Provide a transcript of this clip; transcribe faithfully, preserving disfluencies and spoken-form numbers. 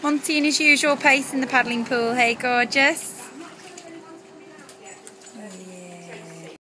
Monty in his usual pace in the paddling pool. Hey, gorgeous.